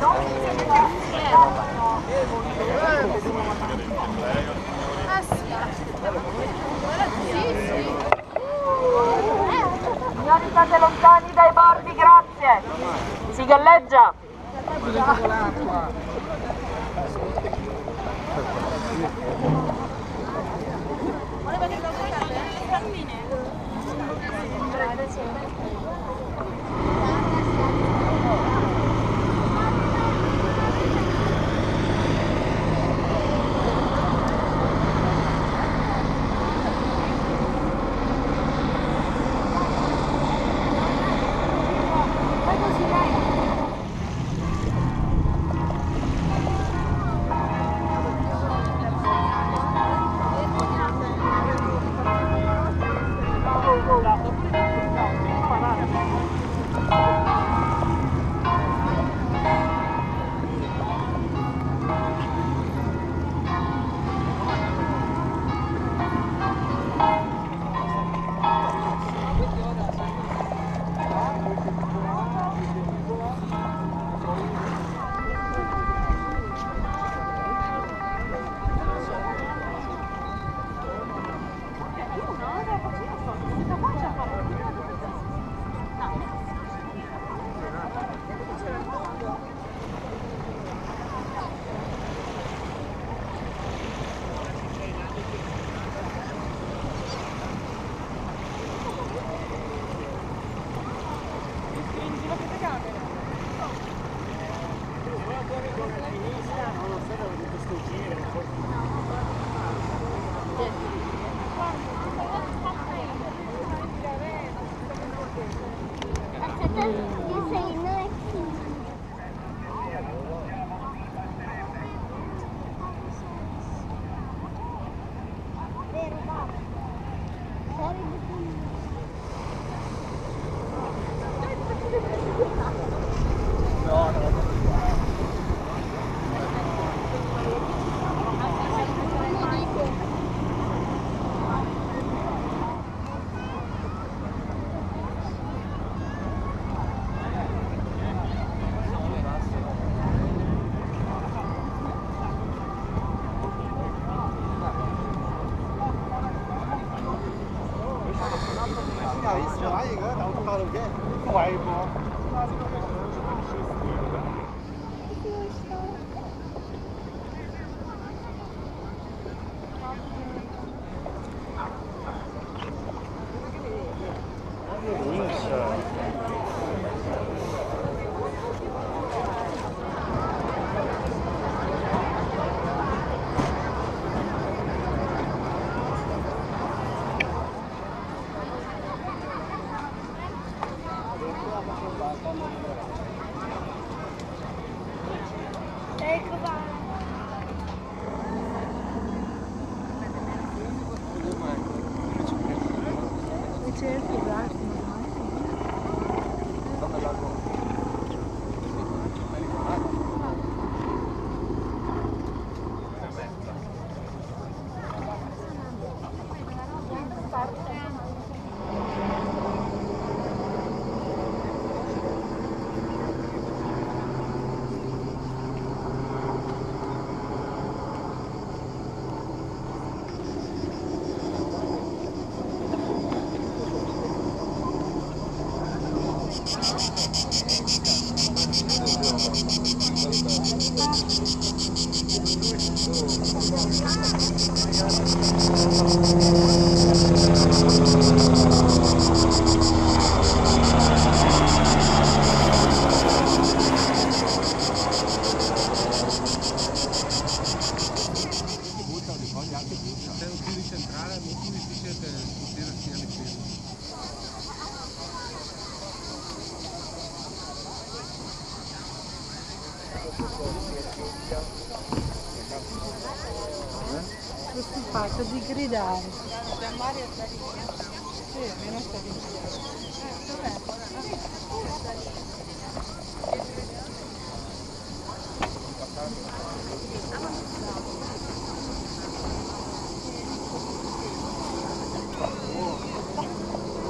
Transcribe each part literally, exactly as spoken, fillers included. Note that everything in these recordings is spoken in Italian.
Signori, state lontani dai bordi, grazie. Si galleggia. Questo fatto di gridare. Da Mario a Sarina? Sì, meno Sarina. Eh, dov'è?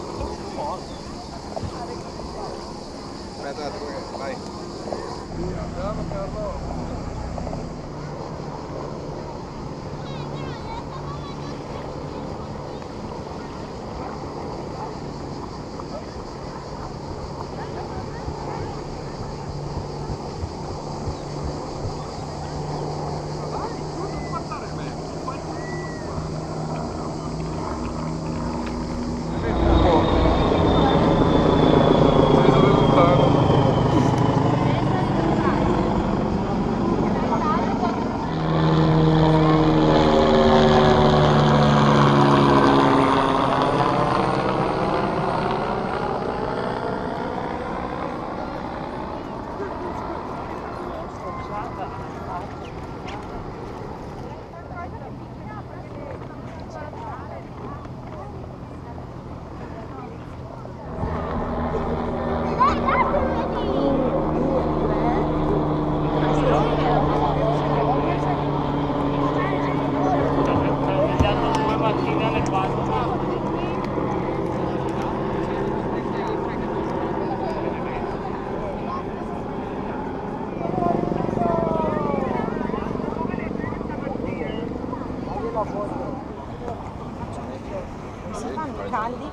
Aspetta, vai. Si fanno i caldi.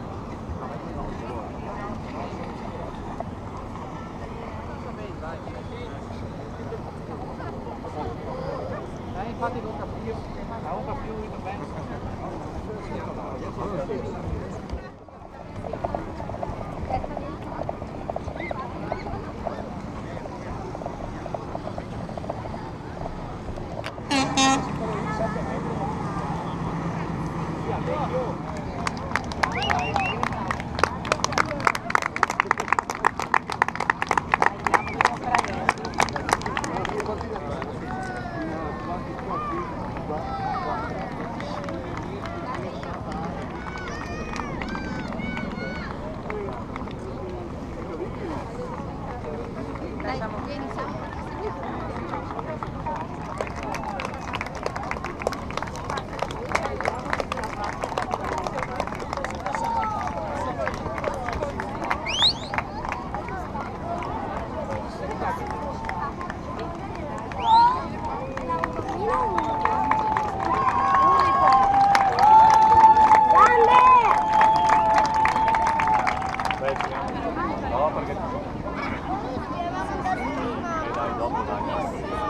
Eh, infatti conta più, la uva più bene. No, perché... Dai, dopo, dai.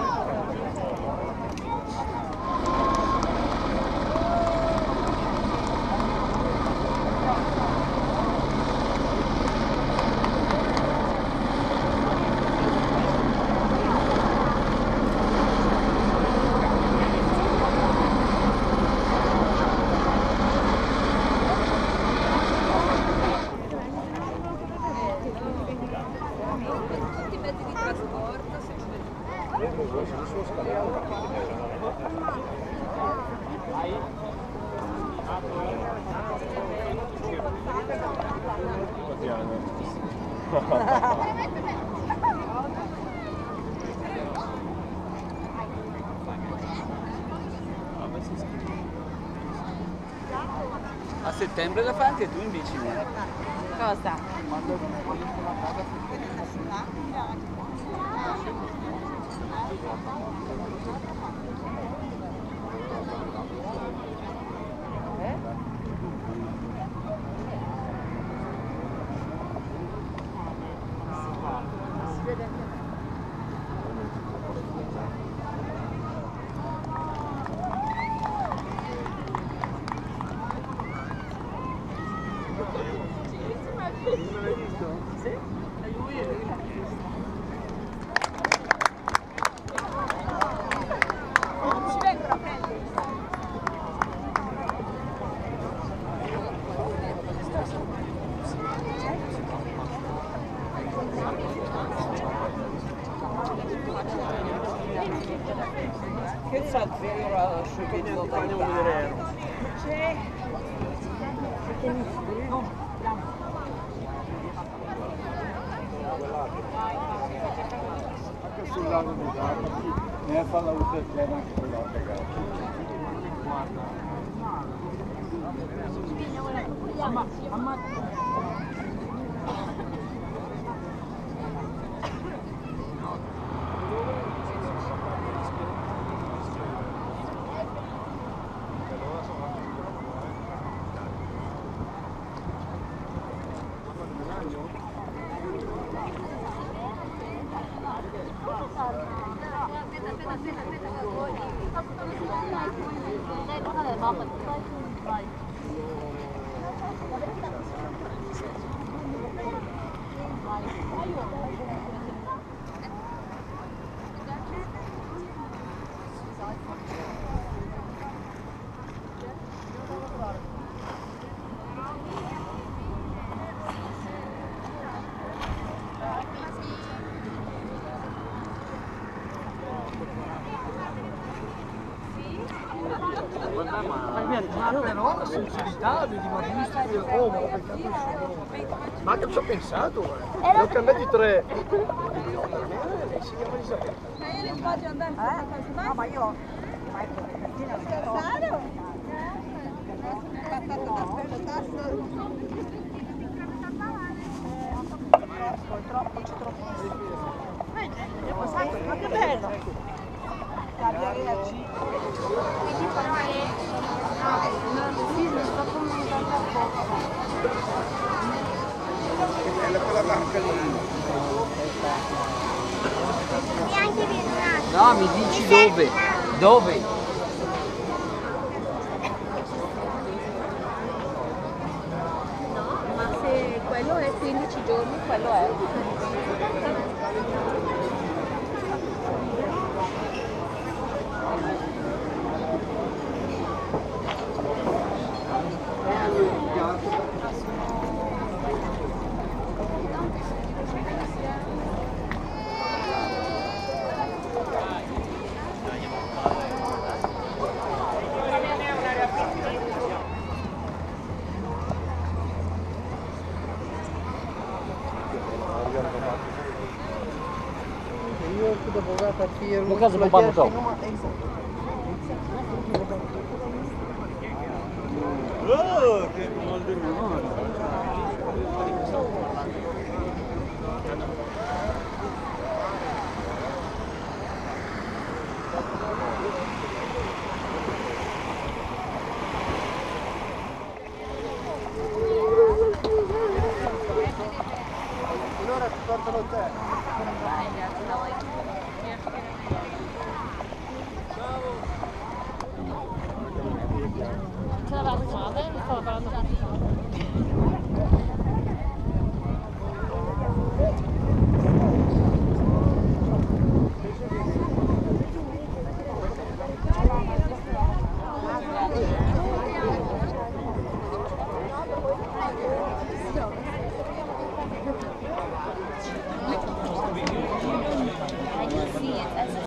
Tutti i mezzi di trasporto, se A settembre la fai anche tu in bici? cosa? Quando voglio una casa che sa zero asciugamento da vedere? C'è. Anche sul lago di Garda, ne fa la luce piena anche quella guarda. Mamma, mamma. Ma però sincerità, vedi, ma visto che oh, ma l'ho beccato solo. Ma che ci ho pensato, eh. Ne ho cambiati tre. Lei si chiama Isabella. Ma io non voglio andare a casa. No, ma io... Scherzare? Troppo, c'è troppo. Vedi, è passato, ma che bello! La via reagì. È quella barca lì. Neanche vietnamita. No, mi dici dove? Dove? No, ma se quello è quindici giorni, quello è. Io dopo vado a partire. Nel caso papà dopo. Oh, che mal di rumore.